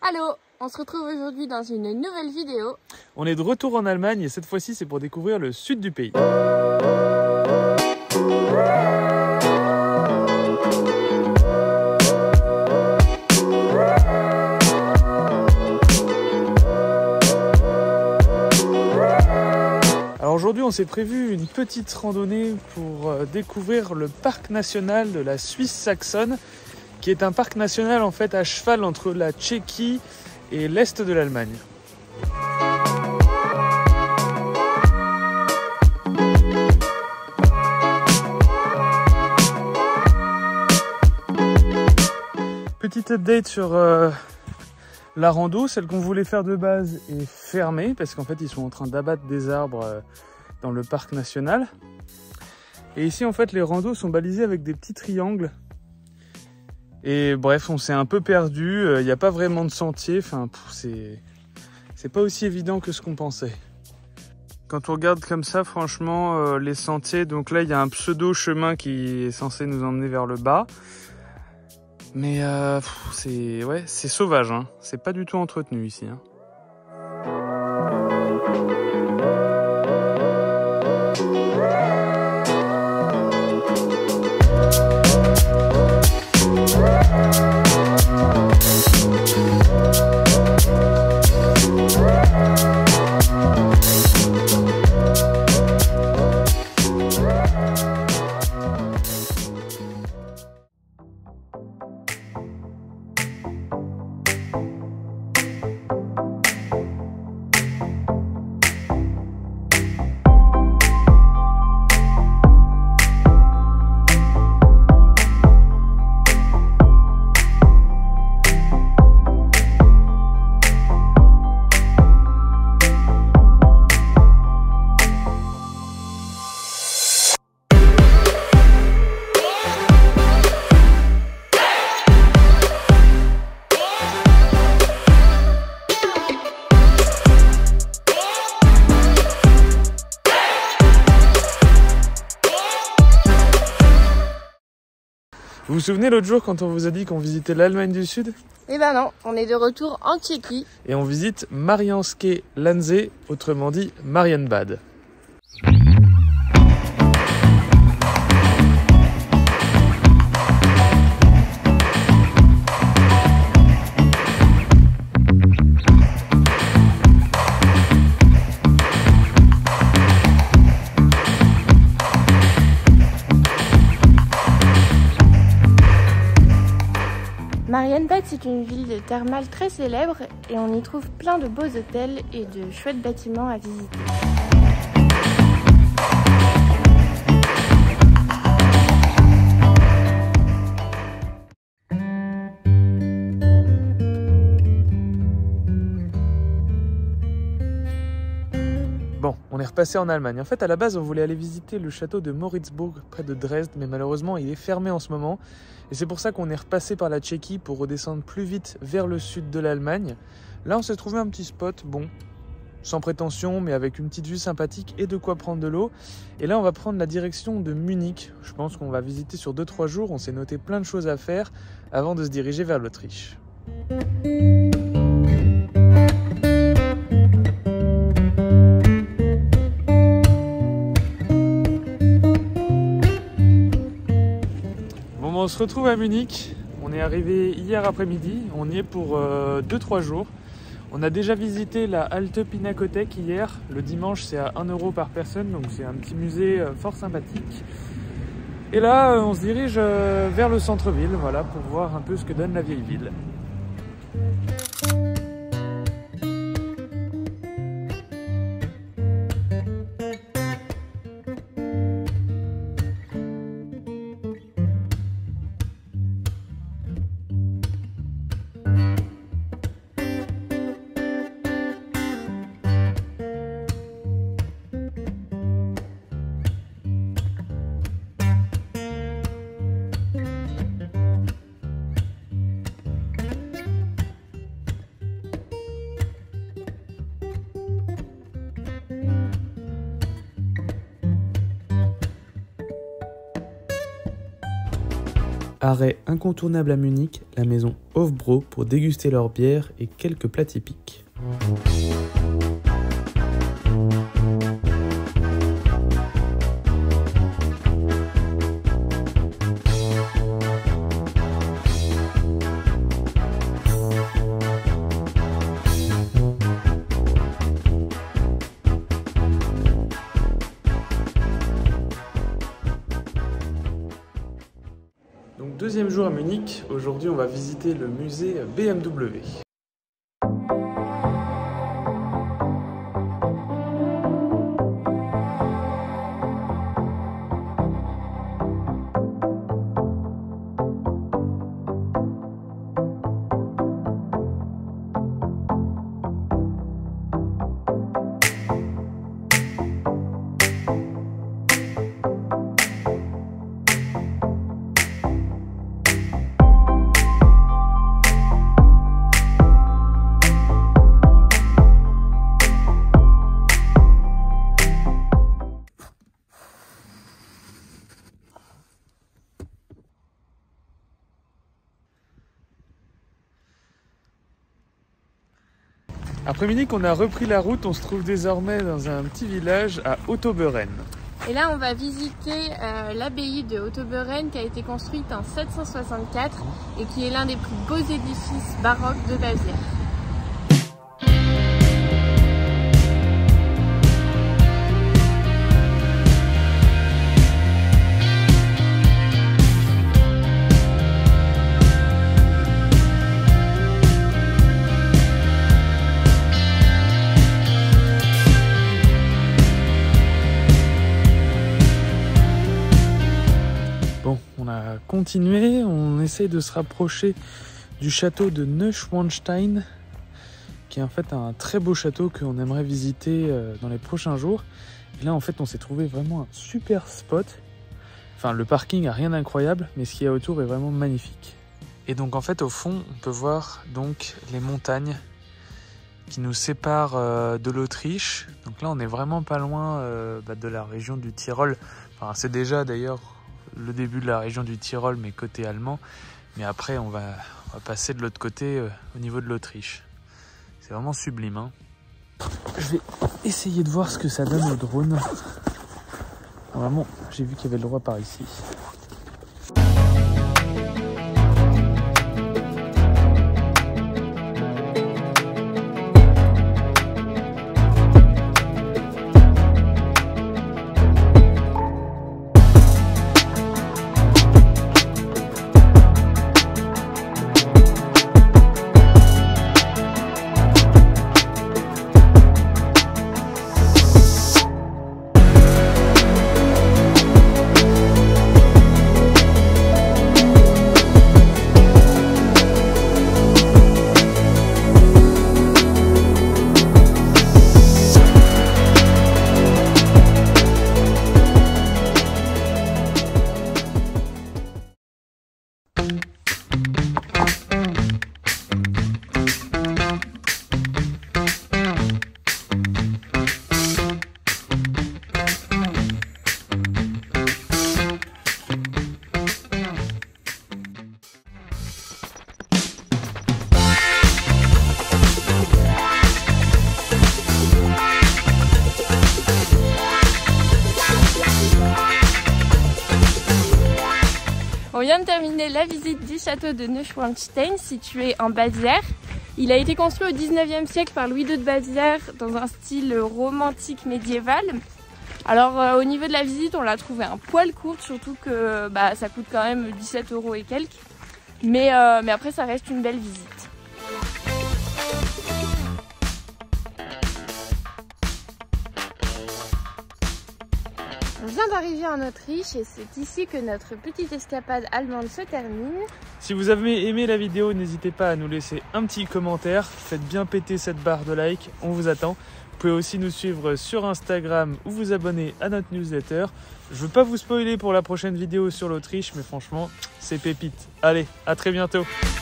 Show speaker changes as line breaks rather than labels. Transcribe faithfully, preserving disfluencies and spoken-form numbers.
Allô, on se retrouve aujourd'hui dans une nouvelle vidéo.
On est de retour en Allemagne et cette fois-ci c'est pour découvrir le sud du pays. Alors aujourd'hui on s'est prévu une petite randonnée pour découvrir le parc national de la Suisse saxonne, qui est un parc national en fait à cheval entre la Tchéquie et l'est de l'Allemagne. Petite update sur euh, la rando, celle qu'on voulait faire de base est fermée parce qu'en fait ils sont en train d'abattre des arbres euh, dans le parc national. Et ici en fait les randos sont balisés avec des petits triangles. Et bref, on s'est un peu perdu, il n'y a pas vraiment de sentier, enfin c'est c'est pas aussi évident que ce qu'on pensait. Quand on regarde comme ça, franchement, euh, les sentiers, donc là il y a un pseudo chemin qui est censé nous emmener vers le bas. Mais euh, c'est ouais, c'est sauvage, hein. C'est pas du tout entretenu ici. Hein. Vous vous souvenez l'autre jour quand on vous a dit qu'on visitait l'Allemagne du Sud?
Eh ben non, on est de retour en Tchéquie.
Et on visite Mariánské Lánce, autrement dit Marienbad.
Marienbad, c'est une ville thermale très célèbre et on y trouve plein de beaux hôtels et de chouettes bâtiments à visiter.
Bon, on est repassé en Allemagne. En fait, à la base, on voulait aller visiter le château de Moritzburg près de Dresde, mais malheureusement, il est fermé en ce moment. Et c'est pour ça qu'on est repassé par la Tchéquie pour redescendre plus vite vers le sud de l'Allemagne. Là, on s'est trouvé un petit spot, bon, sans prétention, mais avec une petite vue sympathique et de quoi prendre de l'eau. Et là, on va prendre la direction de Munich. Je pense qu'on va visiter sur deux trois jours. On s'est noté plein de choses à faire avant de se diriger vers l'Autriche. On se retrouve à Munich, on est arrivé hier après-midi, on y est pour euh, deux trois jours. On a déjà visité la Alte Pinakothek hier, le dimanche c'est à un euro par personne, donc c'est un petit musée euh, fort sympathique. Et là euh, on se dirige euh, vers le centre-ville, voilà, pour voir un peu ce que donne la vieille ville. Arrêt incontournable à Munich, la maison Hofbräu pour déguster leur bière et quelques plats typiques. Donc deuxième jour à Munich, aujourd'hui on va visiter le musée B M W. Après Munich, on a repris la route, on se trouve désormais dans un petit village à Ottobeuren.
Et là, on va visiter euh, l'abbaye de Ottobeuren qui a été construite en sept cent soixante-quatre et qui est l'un des plus beaux édifices baroques de Bavière.
Bon, on a continué, on essaye de se rapprocher du château de Neuschwanstein, qui est en fait un très beau château qu'on aimerait visiter dans les prochains jours. Et là, en fait, on s'est trouvé vraiment un super spot. Enfin, le parking a rien d'incroyable, mais ce qu'il y a autour est vraiment magnifique. Et donc, en fait, au fond, on peut voir donc les montagnes qui nous séparent euh, de l'Autriche. Donc là, on est vraiment pas loin euh, bah, de la région du Tyrol. Enfin, c'est déjà d'ailleurs le début de la région du Tyrol, mais côté allemand. Mais après, on va, on va passer de l'autre côté euh, au niveau de l'Autriche. C'est vraiment sublime, hein. Je vais essayer de voir ce que ça donne au drone. Vraiment, j'ai vu qu'il y avait le droit par ici.
On vient de terminer la visite du château de Neuschwanstein situé en Bavière. Il a été construit au dix-neuvième siècle par Louis deux de Bavière dans un style romantique médiéval. Alors euh, au niveau de la visite, on l'a trouvé un poil courte, surtout que bah, ça coûte quand même dix-sept euros et quelques. Mais, euh, mais après ça reste une belle visite. On vient d'arriver en Autriche et c'est ici que notre petite escapade allemande se termine.
Si vous avez aimé la vidéo, n'hésitez pas à nous laisser un petit commentaire. Faites bien péter cette barre de like, on vous attend. Vous pouvez aussi nous suivre sur Instagram ou vous abonner à notre newsletter. Je ne veux pas vous spoiler pour la prochaine vidéo sur l'Autriche, mais franchement, c'est pépite. Allez, à très bientôt.